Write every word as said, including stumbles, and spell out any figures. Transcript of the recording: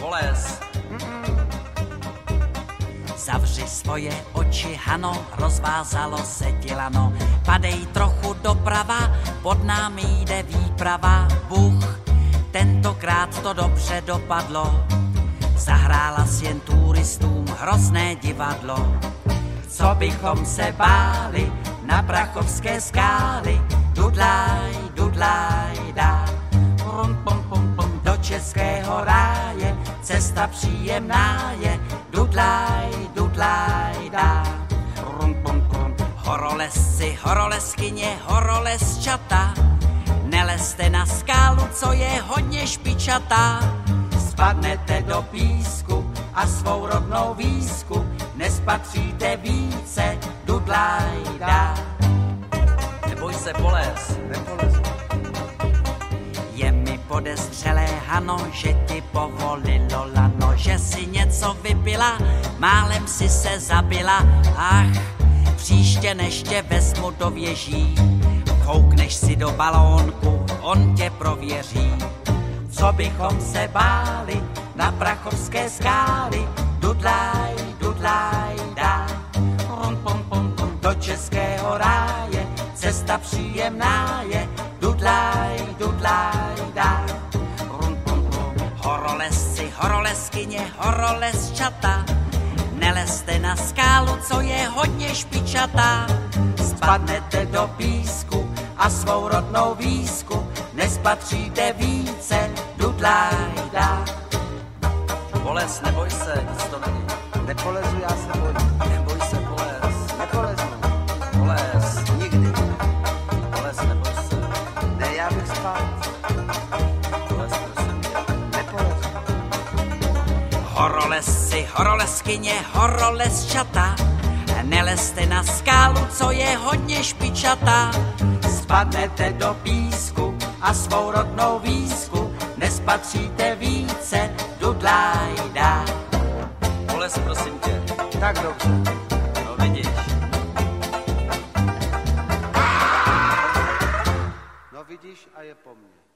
Poles. Zavři svoje oči, Hano, rozvázalo se dělano. Padej trochu doprava, pod námi jde výprava. Bůh, tentokrát to dobře dopadlo. Zahrála s jen turistům hrozné divadlo. Co bychom se báli na prachovské skály. Dudlaj, dudlaj, dá. Rum, pum, pum, pum, do českého ráje. Cesta příjemná je. Dudlaj, dudlaj, dá. Rum, pum, pum. Horolezci, horolezkyně, horolezčata. Nelezte na skálu, co je hodně špičatá. Spadnete do písku a svou rodnou výsku nespatříte více. Dudlaj, dá. Neboj se, Poles. Nepolezu. Je mi podezřelé, Hano, že ti povolilo lano, že si něco vypila, málem si se zabila. Ach, příště než tě vezmu do věží, koukneš si do balónku, on tě prověří. Co bychom se báli na prachovské skály. Dudlaj, dudlaj, dá. Rum, pum, pum, pum, do českého ráje. Cesta příjemná je. Dudlaj, dudlaj, dá. Rum, pum, pum. Horolezci, horolezkyně, horolezčata. Nelezte na skálu, co je hodně špičatá. Spadnete do písku a svou rodnou výsku nespatříte více. Dudlaj, dá. Poles, neboj se, nic to není. Nepolezu, já se bojím. Neboj se, Poles. Nepolezu. Poles, Nikdy. Poles, neboj se. Ne, já bych spal. Poles, prosím tě. Nepolezu. Horolezci, horolezkyně, horolezčata. Nelezte na skálu, co je hodně špičatá. Spadnete do písku a svou rodnou výsku nespatříte více. Dudlaj, dá. Poles, prosím tě. Tak dobře. No vidíš. No vidíš a je po mně.